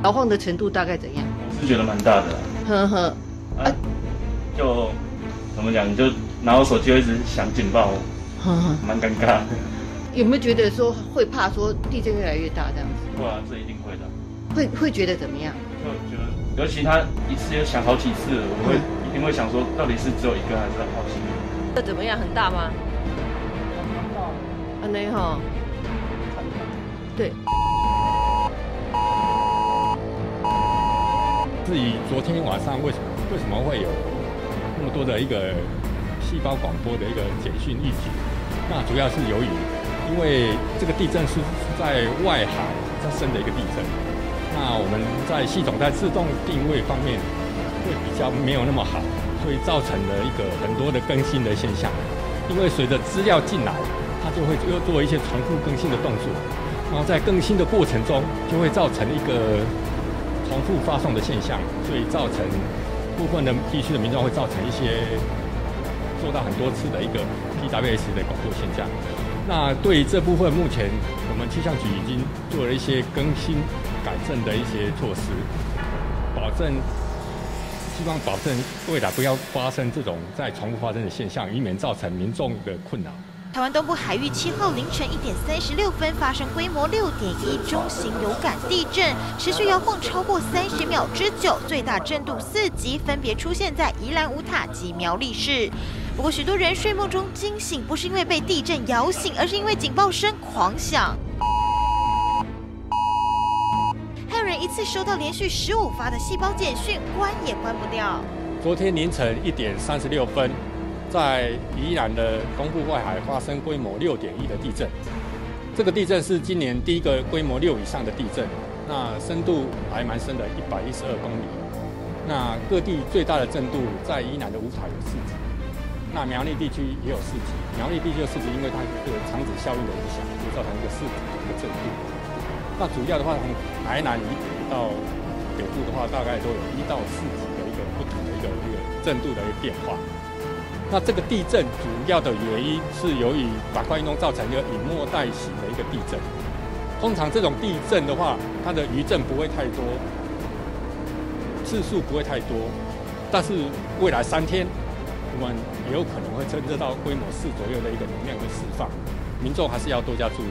摇晃的程度大概怎样？ 我是觉得蛮大的啦。 呵呵， 就怎么讲，就拿我手机会一直响警报，蛮尴尬的。 有没有觉得说会怕说地震越来越大这样子？ 会啊，这一定会的。 会觉得怎么样？ 就觉得，尤其他一次就响好几次了，我一定会想说，到底是只有一个还是好几个？ 这怎么样？很大吗？很大。哈。对。 至于昨天晚上为什么会有那么多的一个细胞广播的一个简讯预警？那主要是由于因为这个地震是在外海比较深的一个地震，那我们在系统在自动定位方面会比较没有那么好，所以造成了一个很多的更新的现象。因为随着资料进来，它就会又做一些重复更新的动作，然后在更新的过程中就会造成一个重复发送的现象，所以造成部分的地区的民众会造成一些做到很多次的一个 PWS 的广播现象。那对于这部分，目前我们气象局已经做了一些更新改正的一些措施，希望保证未来不要发生这种再重复发生的现象，以免造成民众的困扰。 台湾东部海域7号凌晨1点36分发生规模6.1中型有感地震，持续摇晃超过30秒之久，最大震度4级，分别出现在宜兰五塔及苗栗市。不过，许多人睡梦中惊醒，不是因为被地震摇醒，而是因为警报声狂响。还有人一次收到连续15发的细胞简讯，关也关不掉。 昨天凌晨1点36分。在宜兰的东部外海发生规模6.1的地震，这个地震是今年第一个规模6以上的地震，那深度还蛮深的，112公里。那各地最大的震度在宜兰的五塔有4级，那苗栗地区也有4级。苗栗地区有4级，因为它这个长子效应的影响，就造成一个4级的一个震度。那主要的话，从台南以北到北部的话，大概都有1到4级的一个不同的一个震度的一个变化。那这个地震主要的原因是由于板块运动造成一个隐没带型的一个地震。通常这种地震的话，它的余震不会太多，次数不会太多，但是未来3天，我们也有可能会侦测到规模4左右的一个能量的释放，民众还是要多加注意。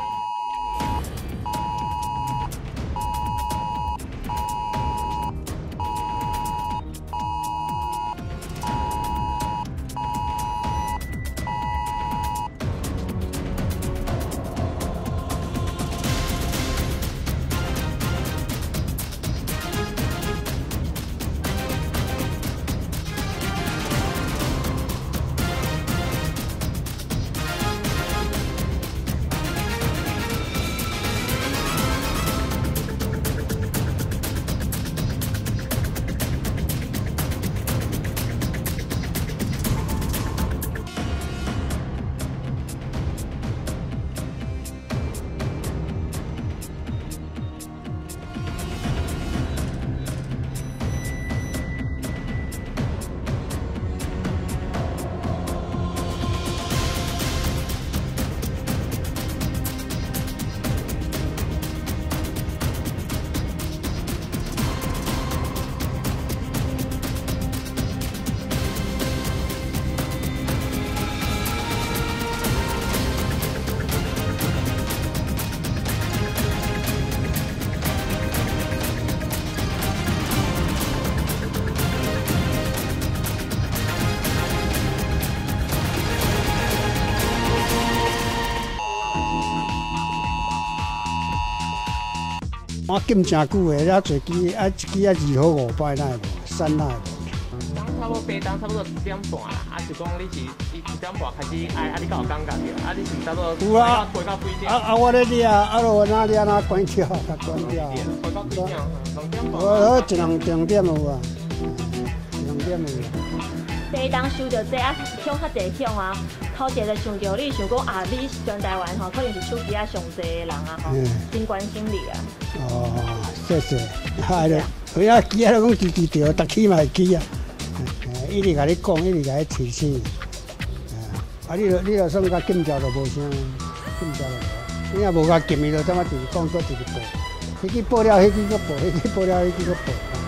我禁真久的，遐坐机一机2号5摆那无，3那无。 差不多爬档差不多1点半啦，就讲你是1点半开始，你敢有感觉着？你是差不多有啊， 回到几点？ 我咧抓，落哪抓哪关掉，甲关掉。 回到几点？2点半。 我2点有啊，2点有啊。 第一当收到这响较济响啊，头一个想到你想讲你全台湾可能是手机上济的人啊真关心你啊。 哦，谢谢，有影机都讲支持着，逐起嘛会起啊，一直甲你讲，一直甲你提醒，你就算甲禁掉就无啥，禁掉就无，你若无甲禁，伊就怎么直讲做直播。 迄支报了，迄支个报，迄支报了，迄支个报。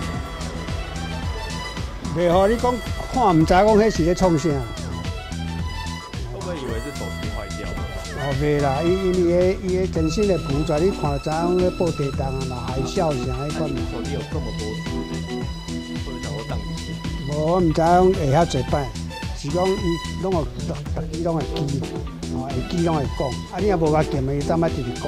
袂好，你讲看唔知讲迄是咧创啥？ 会不会以为是手机坏掉？ 哦，袂啦，因为伊个全身的浮出，你看知影咧报地动啊嘛，海啸啥迄款。 手机有这么多次，会不会想说宕机？ 无，我唔知讲会遐侪摆，是讲伊拢会，逐支拢会记，哦，会记拢会讲。啊，你若无甲检的，伊怎么直直讲？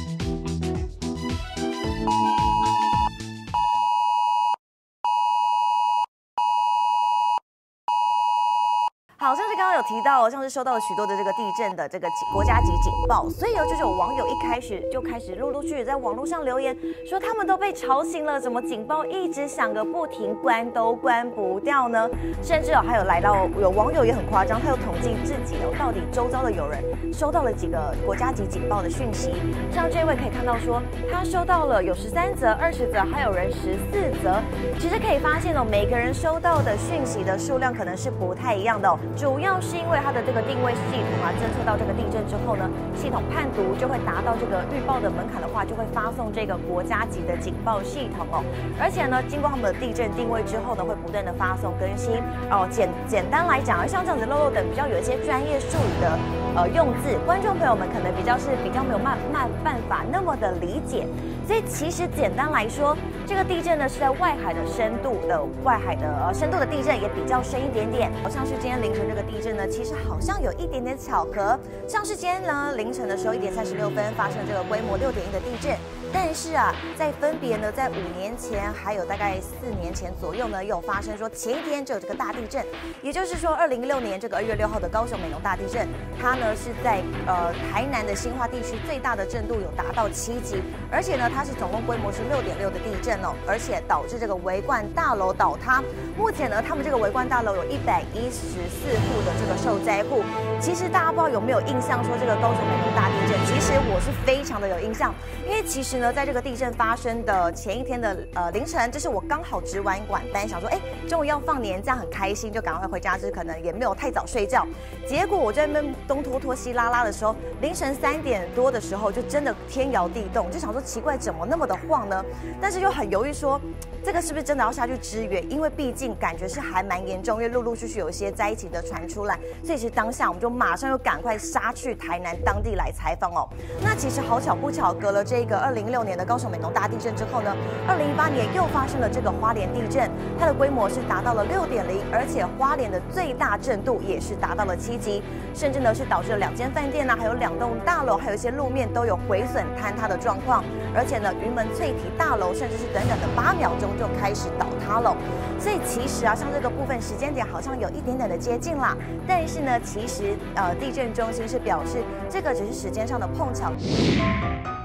好像是刚刚有提到，像是收到了许多的这个地震的这个国家级警报，所以就是有网友一开始就开始陆续在网络上留言说他们都被吵醒了，怎么警报一直响个不停，关都关不掉呢？甚至还有来到有网友也很夸张，他有统计自己到底周遭的有人收到了几个国家级警报的讯息。像这位可以看到说他收到了有13则、20则，还有人14则。其实可以发现每个人收到的讯息的数量可能是不太一样的主要是因为它的这个定位系统侦测到这个地震之后呢，系统判读就会达到这个预报的门槛的话，就会发送这个国家级的警报系统而且呢，经过他们的地震定位之后呢，会不断的发送更新简单来讲，像这样子漏漏等比较有一些专业术语的用字，观众朋友们可能比较没有办法那么的理解。所以其实简单来说，这个地震呢是在外海的深度的地震也比较深一点点。像是今天凌晨这个地震呢，其实好像有一点点巧合，像是今天呢凌晨的时候1点36分发生这个规模6.1的地震，但是在分别呢在5年前还有大概4年前左右呢，有发生说前一天就有这个大地震，也就是说2016年这个2月6号的高雄美浓大地震，它呢是在台南的新化地区最大的震度有达到7级，而且呢它是总共规模是6.6的地震而且导致这个维冠大楼倒塌。目前呢他们这个维冠大楼有114户的这个受灾户。其实大家不知道有没有印象说这个高雄美浓大地震，其实我是非常的有印象，因为其实呢在这个地震发生的前一天的凌晨，就是我刚好值完晚班，想说中午要放年假很开心，就赶快回家，就是可能也没有太早睡觉。结果我在那边东拖拖西拉拉的时候，凌晨3点多的时候就真的天摇地动，就想说奇怪怎么那么的晃呢？但是又很犹豫说这个是不是真的要下去支援？因为毕竟感觉是还蛮严重，因为陆续有一些灾情的传出来，所以其实当下我们就马上又赶快杀去台南当地来采访那其实好巧不巧，隔了这个2016年的高雄美浓大地震之后呢，2018年又发生了这个花莲地震，它的规模是达到了6.0，而且花莲的最大震度也是达到了7级，甚至呢是导致了2间饭店还有2栋大楼，还有一些路面都有毁损坍塌的状况，而且呢云门翠堤大楼甚至是短短的8秒钟就开始倒塌了。所以其实像这个部分时间点好像有一点点的接近啦，但是呢其实地震中心是表示这个只是时间上的碰巧。